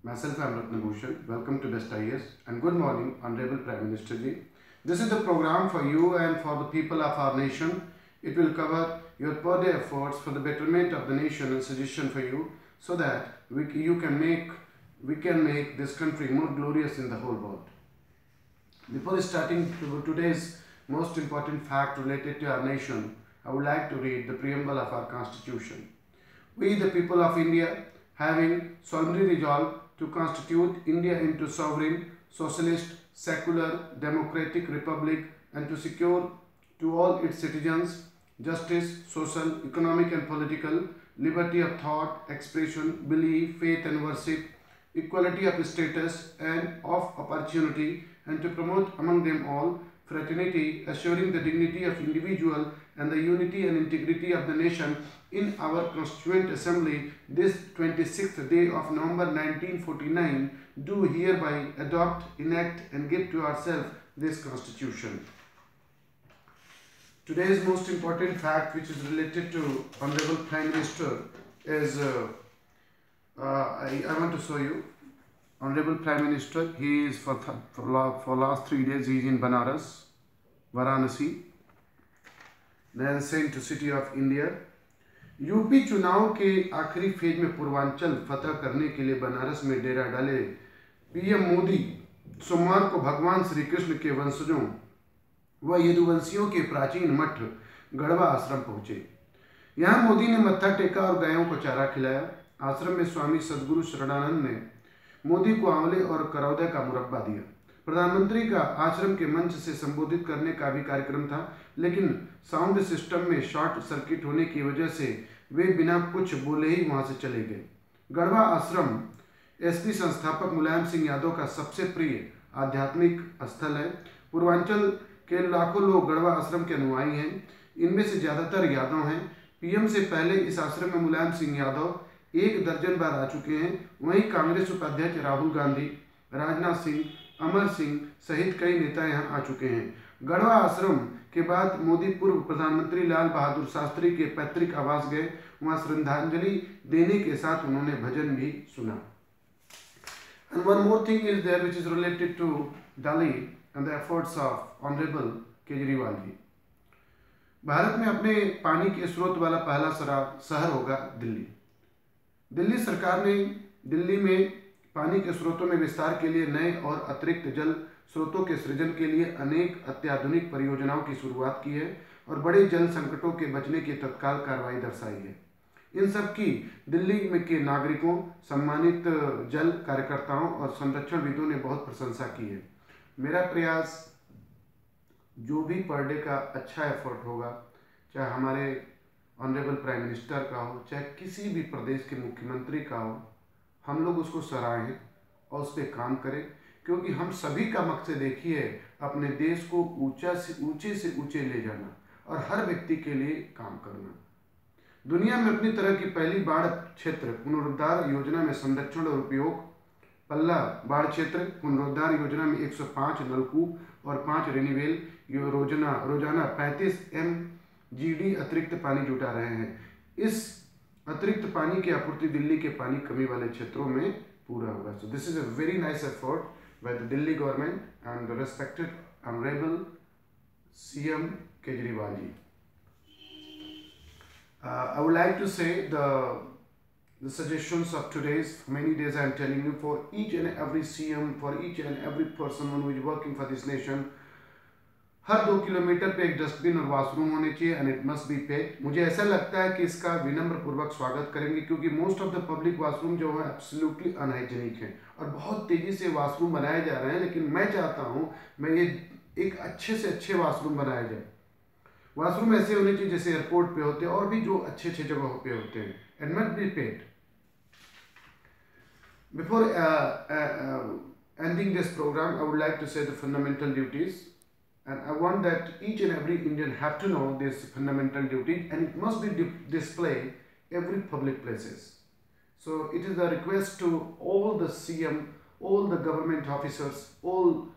Myself, I am Ratna Bhushan. Welcome to Best IAS and good morning, Honorable Prime Minister Ji. This is the program for you and for the people of our nation. It will cover your per day efforts for the betterment of the nation and suggestion for you so that we can make this country more glorious in the whole world. Before starting today's most important fact related to our nation, I would like to read the preamble of our Constitution. We, the people of India, having solemnly resolved to constitute India into sovereign, socialist, secular, democratic republic and to secure to all its citizens justice, social, economic and political, liberty of thought, expression, belief, faith and worship, equality of status and of opportunity, and to promote among them all fraternity, assuring the dignity of individual and the unity and integrity of the nation in our Constituent Assembly this 26th day of November 1949, do hereby adopt, enact and give to ourselves this Constitution. Today's most important fact, which is related to Honorable Prime Minister, is I want to show you. Honorable Prime Minister, he is for last 3 days he is in Banaras, Varanasi, then sent to City of India. UP चुनाव के आखिरी phase में पूर्वांचल फतह करने के लिए बनारस में डेरा डाले पीएम मोदी सोमवार को भगवान श्री कृष्ण के वंशजों व यदुवंशियों के प्राचीन मठ गढ़वा आश्रम पहुंचे। यहां मोदी ने मत्था टेका और गायों को चारा खिलाया। आश्रम में स्वामी सदगुरु शरणानंद ने मोदी को आंवले और करौदे का मुरब्बा दिया। प्रधानमंत्री का आश्रम के मंच से संबोधित करने का भी कार्यक्रम था, लेकिन साउंड सिस्टम में शॉर्ट सर्किट होने की वजह से वे बिना कुछ बोले ही वहां से चले गए। गढ़वा आश्रम एसपी संस्थापक मुलायम सिंह यादव का सबसे प्रिय आध्यात्मिक स्थल है। पूर्वांचल के लाखों लोग गढ़वा आश्रम के अनुयायी हैं। इनमें से ज्यादातर यादव हैं। पीएम से पहले इस आश्रम में मुलायम सिंह यादव 1 दर्जन बार आ चुके हैं। वहीं कांग्रेस उपाध्यक्ष राहुल गांधी, राजनाथ सिंह, अमर सिंह सहित कई नेता यहां आ चुके हैं। गढ़वा आश्रम के बाद मोदी पूर्व प्रधानमंत्री लाल बहादुर शास्त्री के पैतृक आवास गए। वहां श्रद्धांजलि देने के साथ उन्होंने भजन भी सुना। And one more thing is there which is related to Delhi and the efforts of Honorable Kejriwal ji. Bharat में अपने पानी के स्रोत वाला पहला शहर होगा दिल्ली। दिल्ली सरकार ने दिल्ली में पानी के स्रोतों में विस्तार के लिए नए और अतिरिक्त जल स्रोतों के सृजन के लिए अनेक अत्याधुनिक परियोजनाओं की शुरुआत की है और बड़े जल संकटों के बचने की तत्काल कार्रवाई दर्शाई है। इन सब की दिल्ली में के नागरिकों, सम्मानित जल कार्यकर्ताओं और संरक्षणविदों ने बहुत प्रशंसा की है। मेरा प्रयास जो भी पर डे का अच्छा एफर्ट होगा, चाहे हमारे ऑनरेबल प्राइम मिनिस्टर का हो, चाहे किसी भी प्रदेश के मुख्यमंत्री का हो, हम लोग उसको सराहें और उस पर काम करें, क्योंकि हम सभी का मकसद एक ही है, अपने देश को ऊंचे से ऊंचे ले जाना और हर व्यक्ति के लिए काम करना। दुनिया में अपनी तरह की पहली बाढ़ क्षेत्र पुनरुद्धार योजना में संरक्षण और उपयोग, पल्ला बाढ़ क्षेत्र पुनरुद्धार योजना में 105 नलकूप और 5 रिन्यूएबल रोजाना 35 MGD अतिरिक्त पानी जुटा रहे हैं। इस अतिरिक्त पानी की आपूर्ति दिल्ली के पानी कमी वाले क्षेत्रों में पूरा होगा। So this is a very nice effort by the Delhi government and the respected honourable CM Kejriwal ji. I would like to say the suggestions of today's many days I am telling you, for each and every CM, for each and every person who is working for this nation, हर 2 kilometre पे एक dustbin और washroom होने चाहिए and it must be paid. मुझे ऐसा लगता है कि इसका विनम्र पूर्वक स्वागत करेंगे, क्योंकि most of the public washroom जो है एब्सोल्युटली अनहाइजीनिक है और बहुत तेजी से वॉशरूम बनाए जा रहे हैं। लेकिन मैं चाहता हूँ मैं ये एक अच्छे से अच्छे वॉशरूम बनाए जाए। वॉशरूम ऐसे होने चाहिए जैसे एयरपोर्ट पे होते हैं और भी जो अच्छे अच्छे जगहों पे होते हैं, and must be paid. Before ending this program, I would like to say the fundamental duties. And I want that each and every Indian have to know this fundamental duty, and it must be displayed every public places. So it is a request to all the CM, all the government officers,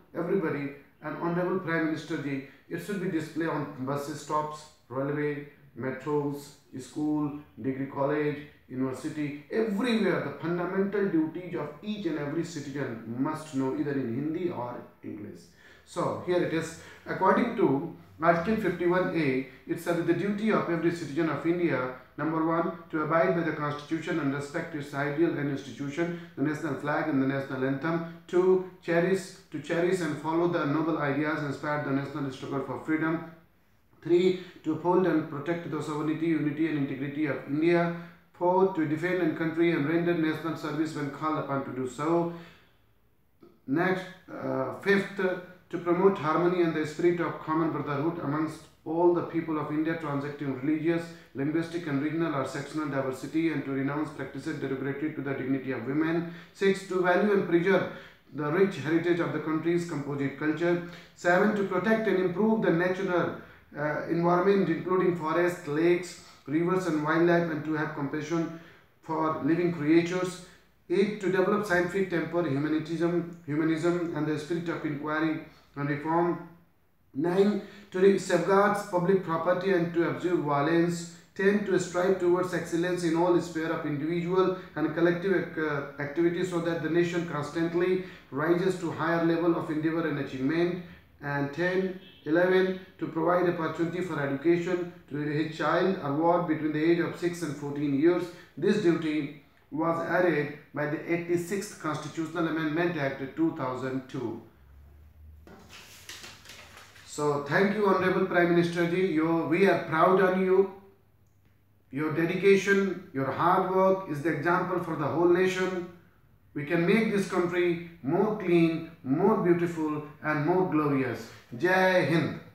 everybody, and Honorable Prime Minister ji, it should be displayed on bus stops, railway, metros, school, degree college, university, everywhere the fundamental duties of each and every citizen must know either in Hindi or English. So here it is, according to Article 51A, it says the duty of every citizen of India, number 1, to abide by the Constitution and respect its ideal and institution, the national flag and the national anthem. 2, cherish and follow the noble ideas inspired the national struggle for freedom. 3, to uphold and protect the sovereignty, unity and integrity of India. 4, to defend and country and render national service when called upon to do so. Next, 5th, to promote harmony and the spirit of common brotherhood amongst all the people of India, transacting religious, linguistic and regional or sectional diversity, and to renounce practices derogatory to the dignity of women. 6, to value and preserve the rich heritage of the country's composite culture. 7, to protect and improve the natural environment including forests, lakes, rivers and wildlife, and to have compassion for living creatures. 8, to develop scientific temper, humanism and the spirit of inquiry and reform. 9, to safeguard public property and to observe violence. 10, to strive towards excellence in all spheres of individual and collective activities so that the nation constantly rises to higher level of endeavor and achievement. And 11, to provide opportunity for education to his child or ward between the age of 6 and 14 years. This duty was added by the 86th Constitutional Amendment Act 2002. So thank you, Honorable Prime Minister Ji. We are proud on you. Your dedication, your hard work is the example for the whole nation. We can make this country more clean, more beautiful and more glorious. Jai Hind.